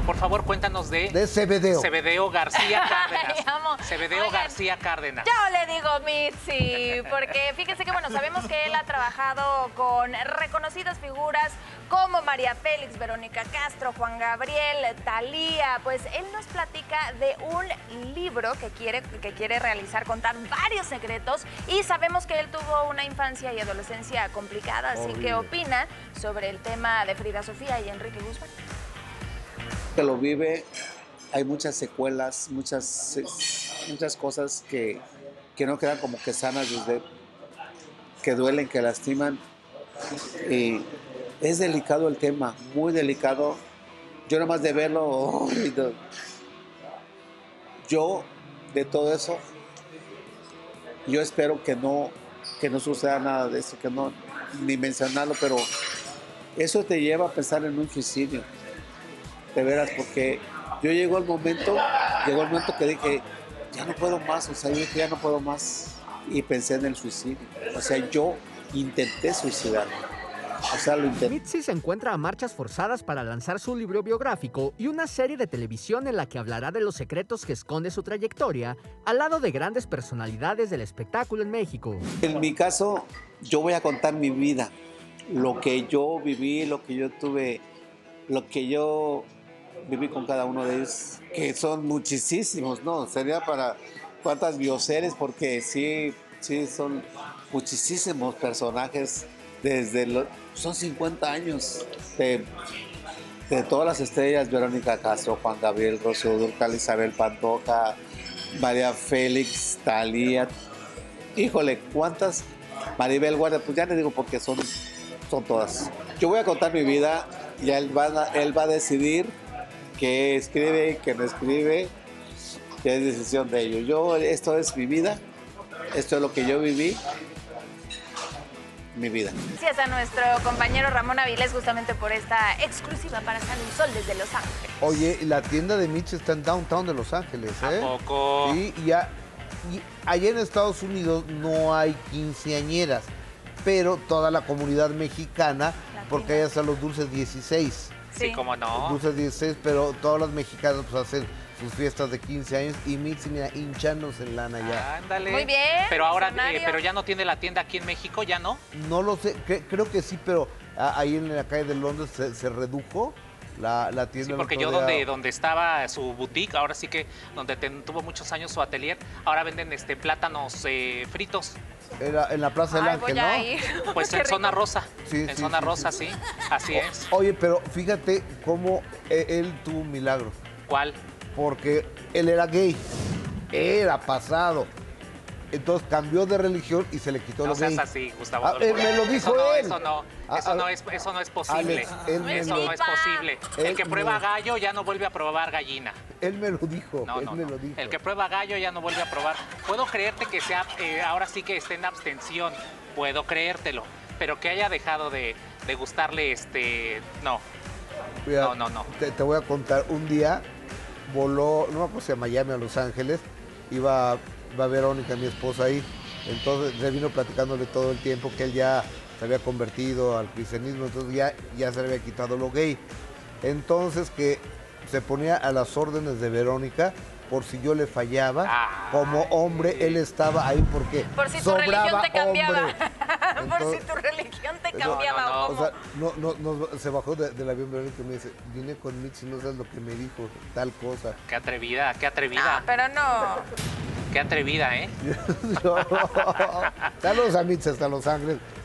por favor, cuéntanos de Zebedeo. Zebedeo García Cárdenas. Ay, amo. Zebedeo Oigan, García Cárdenas. Yo le digo Mitzi, porque fíjense que, bueno, sabemos que él ha trabajado con reconocidas figuras como María Félix, Verónica Castro, Juan Gabriel, Thalía. Pues él nos platica de un libro que quiere realizar, contar varios secretos, y sabemos que él tuvo una infancia y adolescencia complicada, así que opina sobre el tema de Frida Sofía y Enrique Guzmán. Que lo vive, hay muchas secuelas, muchas cosas que no quedan como que sanas, desde que duelen, que lastiman. Y es delicado el tema, muy delicado. Yo nomás de verlo, yo de todo eso, yo espero que no suceda nada de eso, que no, ni mencionarlo, pero eso te lleva a pensar en un suicidio. De veras, porque llegó el momento que dije, ya no puedo más, o sea, yo dije, ya no puedo más, y pensé en el suicidio. O sea, yo intenté suicidarme. O sea, lo intenté. Mitzi se encuentra a marchas forzadas para lanzar su libro biográfico y una serie de televisión en la que hablará de los secretos que esconde su trayectoria, al lado de grandes personalidades del espectáculo en México. En mi caso, yo voy a contar mi vida, lo que yo viví, lo que yo tuve, lo que yo viví con cada uno de ellos, que son muchísimos, ¿no? Sería para cuántas bioseries, porque sí son muchísimos personajes, son 50 años de todas las estrellas: Verónica Castro, Juan Gabriel, Rocío Dúrcal, Isabel Pantoja, María Félix, Thalía, híjole, ¿cuántas? Maribel Guardia, pues ya le digo porque son todas. Yo voy a contar mi vida y él va a decidir qué escribe, qué no escribe, que es decisión de ellos. Esto es mi vida, esto es lo que yo viví, mi vida. Gracias a nuestro compañero Ramón Avilés justamente por esta exclusiva para Sale el Sol desde Los Ángeles. Oye, la tienda de Mitch está en Downtown de Los Ángeles, ¿eh? ¿A poco? Sí, y allá en Estados Unidos no hay quinceañeras, pero toda la comunidad mexicana, porque allá están los dulces 16. Sí, cómo no. Dulces 16, pero todas las mexicanas pues hacen sus fiestas de 15 años y Mitzi, mira, hinchándose en lana ya. Ándale. Muy bien. Pero ahora, visionario. pero ya no tiene la tienda aquí en México, ¿ya no? No lo sé, creo que sí, pero ahí en la calle de Londres se redujo la tienda. Sí, porque yo donde estaba su boutique, ahora sí que donde tuvo muchos años su atelier, ahora venden plátanos fritos. Era en la Plaza del Ángel, ¿no? Pues en Zona Rosa. Sí, en Zona Rosa, sí. Así es. Oye, pero fíjate cómo él tuvo un milagro. ¿Cuál? Porque él era gay, era pasado. Entonces cambió de religión y se le quitó lo gay. No seas así, Gustavo Adolfo. Me lo dijo él. Eso no es posible. Alex, eso no es posible. El que prueba gallo ya no vuelve a probar gallina. Él me lo dijo, Me lo dijo. El que prueba gallo ya no vuelve a probar. Puedo creerte que sea, ahora sí que esté en abstención. Puedo creértelo. Pero que haya dejado de gustarle, no. Mira, no. Te voy a contar, un día voló, no me acuerdo si a Miami, a Los Ángeles, iba Verónica, mi esposa, ahí. Entonces se vino platicándole todo el tiempo que él ya se había convertido al cristianismo, entonces ya se le había quitado lo gay. Entonces que se ponía a las órdenes de Verónica por si yo le fallaba. Como hombre, él estaba ahí porque por si tu religión te cambiaba. Entonces, por si tu religión te cambiaba. No. ¿O cómo? O sea, se bajó del avión Verónica y me dice, vine con Mitch y no sabes lo que me dijo, tal cosa. Qué atrevida, qué atrevida. Pero no. Qué atrevida, ¿eh? Saludos a Mitch hasta Los Ángeles.